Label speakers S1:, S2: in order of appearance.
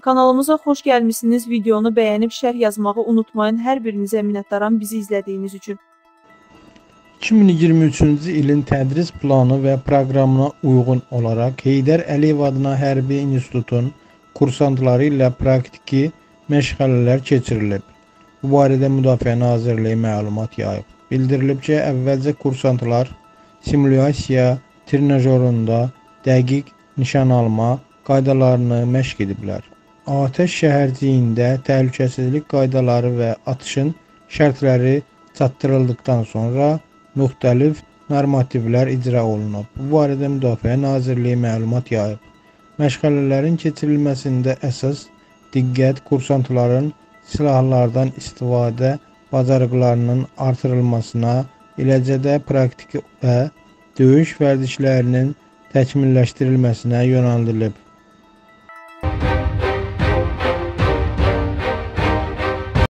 S1: Kanalımıza xoş gəlmişsiniz. Videonu bəyənib şərh yazmağı unutmayın. Hər birinizə minnətdaram bizi izlədiyiniz üçün.
S2: 2023-cü ilin tədris planı və proqramına uyğun olaraq Heydər Əliyev adına Hərbi İnstitutun kursantları ilə praktiki məşğələlər keçirilib. Bu barədə Müdafiə Nazirliyi məlumat yayıb. Bildirilib ki, əvvəlcə kursantlar simulyasiya trenajöründə dəqiq nişan alma qaydalarını məşq ediblər. Atəş şəhərciyində təhlükəsizlik qaydaları və atışın şərtləri çatdırıldıqdan sonra müxtəlif normativlər icra olunub. Bu barədə Müdafiə Nazirliyi məlumat yayıb. Məşğələlərin keçirilməsində əsas diqqət kursantların silahlardan istifadə bacarıqlarının artırılmasına, eləcə də praktiki və döyüş vərdişlərinin təkmilləşdirilməsinə yönəldilib.